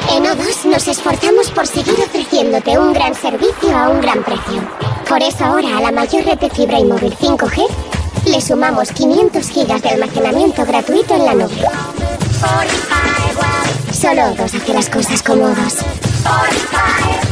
En O2 nos esforzamos por seguir ofreciéndote un gran servicio a un gran precio. Por eso ahora a la mayor red de fibra y móvil 5G le sumamos 500 gigas de almacenamiento gratuito en la nube. Solo O2 hace las cosas como O2.